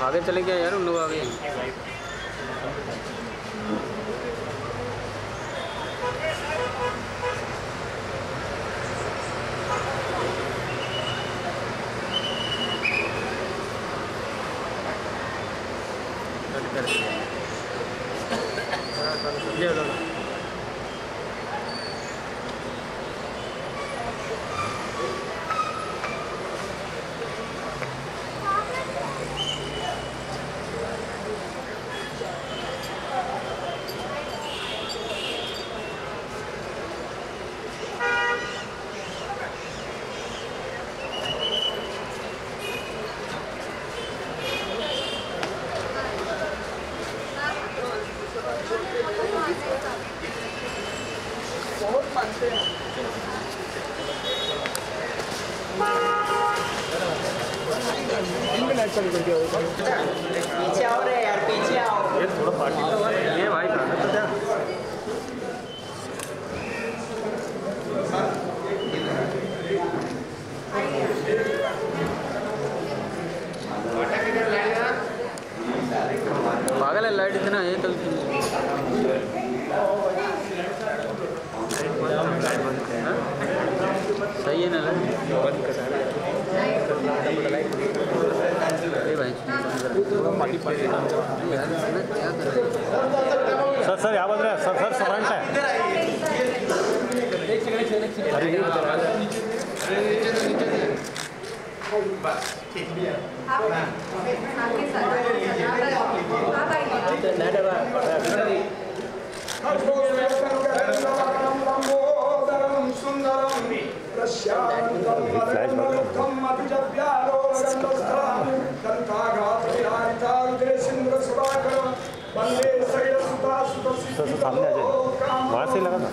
आगे चले गए यार, उन लोग आगे। पीछे आओ रे यार, पीछे आओ। ये थोड़ा पार्टी ये भाई खाना तो क्या पागल है लाइट इतना है कल सही है ना सर सर यहाँ बज रहा है सर सर फ्रंट है सर सामने आ जाए, वहाँ से लगा था।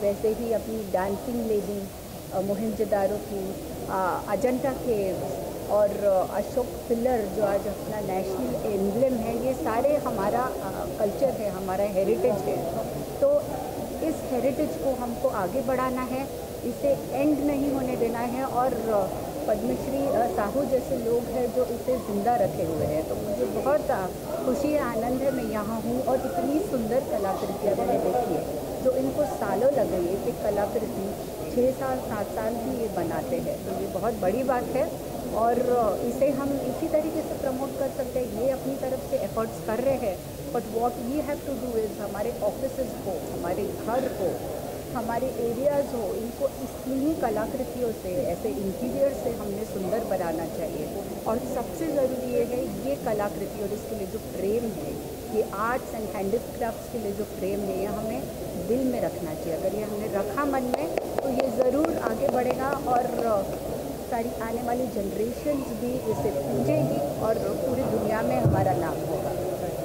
वैसे ही अपनी डांसिंग लेडी मोहनजोदारो की, अजंता केव्स और अशोक पिलर जो आज अपना नेशनल एम्ब्लेम है, ये सारे हमारा कल्चर है, हमारा हेरिटेज है। तो इस हेरिटेज को हमको आगे बढ़ाना है, इसे एंड नहीं होने देना है। और पद्मश्री साहू जैसे लोग हैं जो इसे ज़िंदा रखे हुए हैं। तो मुझे बहुत खुशी आनंद है, मैं यहाँ हूँ और इतनी सुंदर कलाकृतियाँ मैंने देखी है जो इनको सालों लग गई है। एक कलाकृति 6 साल 7 साल भी ये बनाते हैं, तो ये बहुत बड़ी बात है और इसे हम इसी तरीके से प्रमोट कर सकते हैं। ये अपनी तरफ से एफर्ट्स कर रहे हैं, but what we have to do is हमारे ऑफिसेज को, हमारे घर को, हमारे एरियाज़ हो, इनको इन्हीं कलाकृतियों से, ऐसे इंटीरियर से हमने सुंदर बनाना चाहिए। और सबसे ज़रूरी ये है, ये कलाकृति और इसके लिए जो फ्रेम है, ये आर्ट्स एंड हैंडीक्राफ्ट्स के लिए जो फ्रेम है, ये हमें दिल में रखना चाहिए। अगर ये हमने रखा मन में तो ये ज़रूर आगे बढ़ेगा और सारी आने वाली जनरेशन्स भी इसे पूजेगी और पूरी दुनिया में हमारा नाम होगा।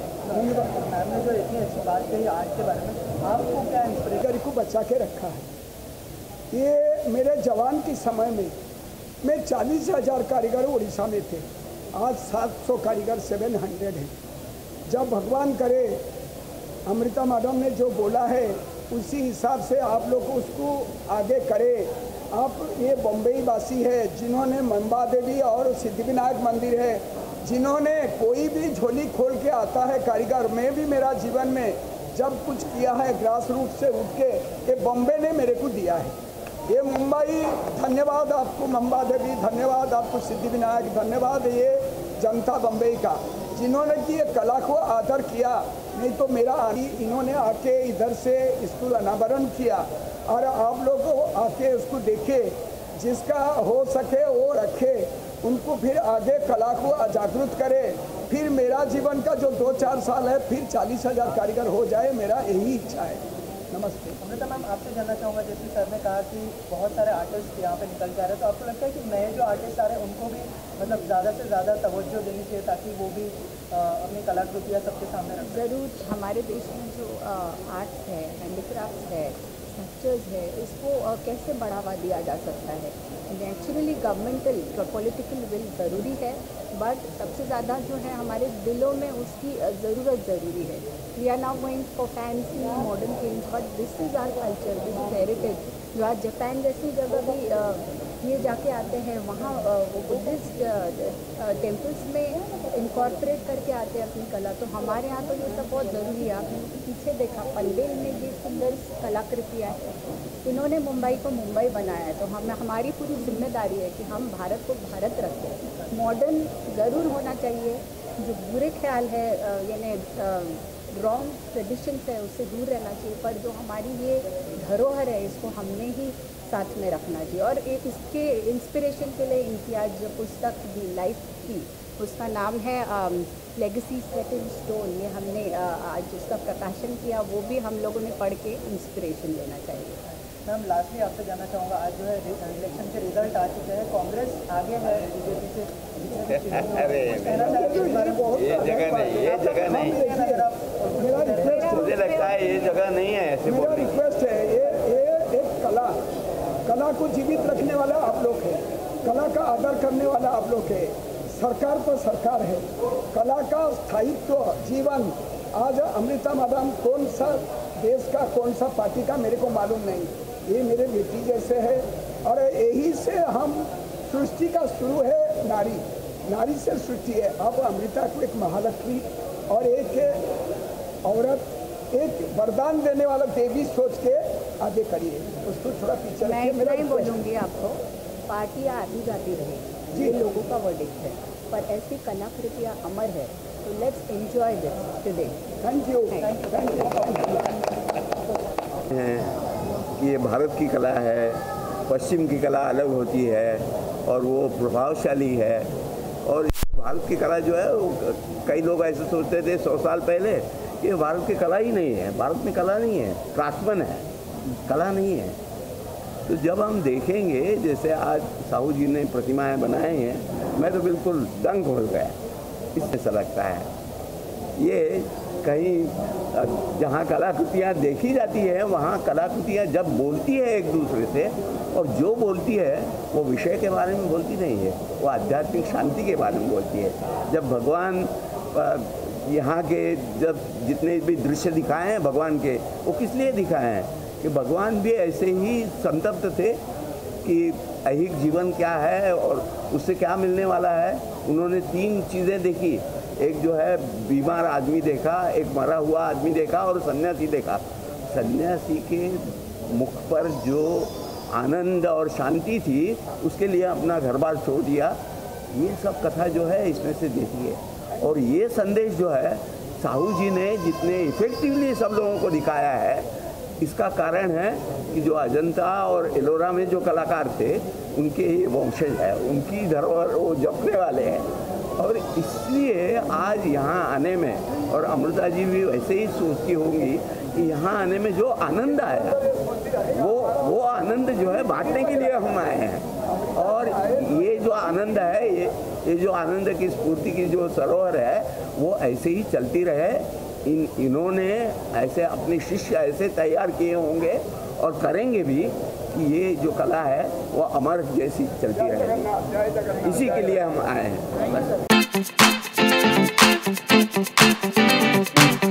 मैम ने जो इतनी अच्छी बात कही आर्ट के बारे में, आपको क्या इंस्पिरेशन को बचा के रखा है? ये मेरे जवान के समय में 40,000 कारीगर उड़ीसा में थे, आज 700 कारीगर 700 हैं। जब भगवान करे अमृता मैडम ने जो बोला है उसी हिसाब से आप लोग उसको आगे करें। आप ये बम्बई वासी है जिन्होंने मंबा देवी और सिद्धिविनायक मंदिर है, जिन्होंने कोई भी झोली खोल के आता है कारीगर। मैं भी मेरा जीवन में जब कुछ किया है ग्रास रूट से उठ के, ये बॉम्बे ने मेरे को दिया है। ये मुंबई, धन्यवाद आपको मंबा देवी, धन्यवाद आपको सिद्धिविनायक, धन्यवाद ये जनता बम्बई का जिन्होंने कि ये कला को आदर किया। नहीं तो मेरा इन्होंने आके इधर से स्कूल अनावरण किया और आप लोग आके उसको देखे, जिसका हो सके वो रखे, उनको फिर आगे कला को जागरूक करे। फिर मेरा जीवन का जो 2-4 साल है फिर 40,000 कारीगर हो जाए, मेरा यही इच्छा है। नमस्ते। अमृता मैम, आपसे जानना चाहूँगा, जैसे सर ने कहा कि बहुत सारे आर्टिस्ट यहाँ पे निकल के आ रहे हैं, तो आपको लगता है कि नए जो आर्टिस्ट आ रहे हैं उनको भी मतलब ज़्यादा से ज़्यादा तवज्जो देनी चाहिए ताकि वो भी अपनी कलाकृतियाँ सबके सामने रखें? ज़रूर। हमारे देश में जो आर्ट्स है, हैंडीक्राफ्ट्स है, स्ट्रक्चर्स है, इसको कैसे बढ़ावा दिया जा सकता है? नेचुरली गवर्नमेंटल पॉलिटिकल विल ज़रूरी है, बट सबसे ज़्यादा जो है हमारे दिलों में उसकी ज़रूरत ज़रूरी है। We are now going for fancy modern things, but this is our culture, this is heritage. जो आज जापान जैसी जगह भी ये जाके आते हैं, वहाँ वो बुद्धिस्ट टेम्पल्स में इनकॉर्पोरेट करके आते हैं अपनी कला। तो हमारे यहाँ तो ये सब बहुत ज़रूरी है। आपने पीछे देखा पंडेल में ये सुंदर कलाकृतियाँ हैं, इन्होंने मुंबई को मुंबई बनाया है। तो हमारी पूरी जिम्मेदारी है कि हम भारत को भारत रखें। मॉडर्न ज़रूर होना चाहिए, जो बुरे ख्याल है यानी रॉन्ग ट्रेडिशंस है उससे दूर रहना चाहिए, पर जो हमारी ये धरोहर है इसको हमने ही साथ में रखना चाहिए। और एक इसके इंस्पिरेशन के लिए इम्तियाज जो पुस्तक दी लाइफ की, उसका नाम है लेगेसी सेट इन स्टोन, ये हमने आज उसका प्रकाशन किया, वो भी हम लोगों ने पढ़ के इंस्पिरेशन लेना चाहिए। मैम, लास्टली आपसे जानना चाहूँगा, आज जो है इलेक्शन के रिजल्ट आ चुके हैं, कांग्रेस आगे है बीजेपी से। अरे ये जगह नहीं, ये जगह नहीं, मुझे लगता है ये जगह नहीं है ऐसे मेरा बोलने की। रिक्वेस्ट है, ये एक कला को जीवित रखने वाला आप लोग हैं, कला का आदर करने वाला आप लोग हैं। सरकार तो सरकार है, कला का स्थायित्व जीवन। आज अमृता मैडम कौन सा देश का कौन सा पार्टी का मेरे को मालूम नहीं, ये मेरे बेटी जैसे है। और यही से हम सृष्टि का शुरू है, नारी से सृष्टि है। अब अमृता को एक महालक्ष्मी और एक औरत, एक वरदान देने वाला देवी सोच के आगे करिए, उसको थोड़ा पीछे। मैं इतना ही बोलूँगी आपको, पार्टियाँ आती जाती रहेगी, ये लोगों का वर्डिक्ट है, पर ऐसी कलाकृतियाँ अमर है। तो let's enjoy this today. Thank you. कि ये भारत की कला है, पश्चिम की कला अलग होती है और वो प्रभावशाली है। और भारत की कला जो है वो कई लोग ऐसे सोचते थे 100 साल पहले कि भारत की कला ही नहीं है, भारत में कला नहीं है, क्राफ्ट्समैन है, कला नहीं है। तो जब हम देखेंगे, जैसे आज साहू जी ने प्रतिमाएं बनाए हैं, मैं तो बिल्कुल दंग हो गया, इससे लगता है ये कहीं जहाँ कलाकृतियाँ देखी जाती है वहाँ कलाकृतियाँ जब बोलती है एक दूसरे से, और जो बोलती है वो विषय के बारे में बोलती नहीं है, वो आध्यात्मिक शांति के बारे में बोलती है। जब भगवान यहाँ के जब जितने भी दृश्य दिखाए हैं भगवान के, वो किस लिए दिखाए हैं कि भगवान भी ऐसे ही संतप्त थे कि ऐहिक जीवन क्या है और उससे क्या मिलने वाला है। उन्होंने 3 चीज़ें देखी, एक जो है बीमार आदमी देखा, एक मरा हुआ आदमी देखा और सन्यासी देखा। सन्यासी के मुख पर जो आनंद और शांति थी उसके लिए अपना घर बार छोड़ दिया। ये सब कथा जो है इसमें से देती है। और ये संदेश जो है साहू जी ने जितने इफेक्टिवली सब लोगों को दिखाया है, इसका कारण है कि जो अजंता और एलोरा में जो कलाकार थे उनके ही वंशज है, उनकी धरोहर वो जपने वाले हैं। और इसलिए आज यहाँ आने में, और अमृता जी भी वैसे ही सोचती होंगी कि यहाँ आने में जो आनंद आया वो आनंद जो है बांटने के लिए हम आए हैं। और ये जो आनंद है, ये जो आनंद की स्फूर्ति की जो सरोवर है वो ऐसे ही चलती रहे। इन्होंने ऐसे अपने शिष्य ऐसे तैयार किए होंगे और करेंगे भी कि ये जो कला है वो अमर जैसी चलती रहेगी। इसी के लिए हम आए हैं।